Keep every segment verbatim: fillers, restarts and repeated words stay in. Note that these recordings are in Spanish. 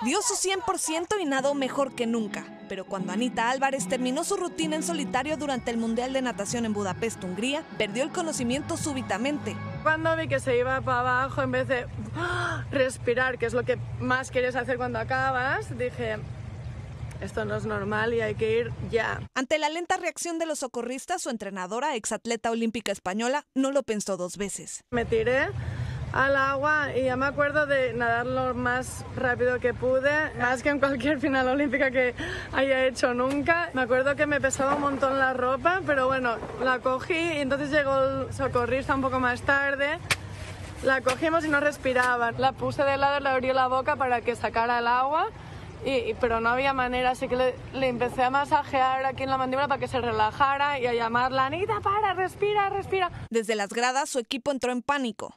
Dio su cien por ciento y nadó mejor que nunca. Pero cuando Anita Álvarez terminó su rutina en solitario durante el Mundial de Natación en Budapest, Hungría, perdió el conocimiento súbitamente. Cuando vi que se iba para abajo, en vez de respirar, que es lo que más quieres hacer cuando acabas, dije, esto no es normal y hay que ir ya. Ante la lenta reacción de los socorristas, su entrenadora, exatleta olímpica española, no lo pensó dos veces. Me tiré al agua y ya me acuerdo de nadar lo más rápido que pude, más que en cualquier final olímpica que haya hecho nunca. Me acuerdo que me pesaba un montón la ropa, pero bueno, la cogí y entonces llegó el socorrista un poco más tarde. La cogimos y no respiraba. La puse de lado, le abrí la boca para que sacara el agua. Y, pero no había manera, así que le, le empecé a masajear aquí en la mandíbula para que se relajara y a llamarla, Anita, para, respira, respira. Desde las gradas, su equipo entró en pánico.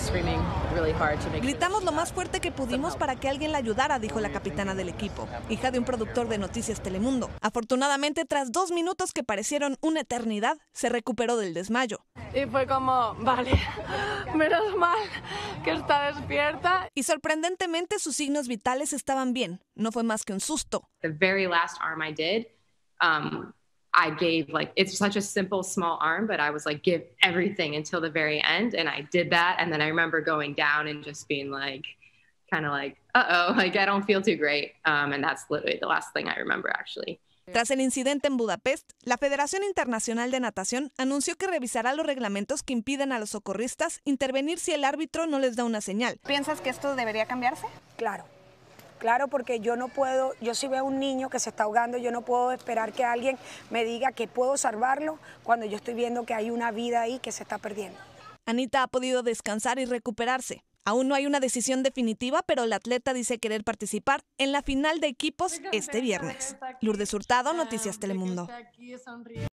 Gritamos lo más fuerte que pudimos para que alguien la ayudara, dijo la capitana del equipo, hija de un productor de Noticias Telemundo. Afortunadamente, tras dos minutos que parecieron una eternidad, se recuperó del desmayo. Y fue como, vale, menos mal que está despierta. Y sorprendentemente sus signos vitales estaban bien. No fue más que un susto. The very last arm I did, um, I gave like, it's such a simple small arm, but I was like, give everything until the very end. And I did that. And then I remember going down and just being like, kind of like, uh-oh, like I don't feel too great. Um, and that's literally the last thing I remember actually. Tras el incidente en Budapest, la Federación Internacional de Natación anunció que revisará los reglamentos que impiden a los socorristas intervenir si el árbitro no les da una señal. ¿Piensas que esto debería cambiarse? Claro, claro, porque yo no puedo, yo si veo a un niño que se está ahogando, yo no puedo esperar que alguien me diga que puedo salvarlo cuando yo estoy viendo que hay una vida ahí que se está perdiendo. Anita ha podido descansar y recuperarse. Aún no hay una decisión definitiva, pero la atleta dice querer participar en la final de equipos este viernes. Lourdes Hurtado, Noticias Telemundo.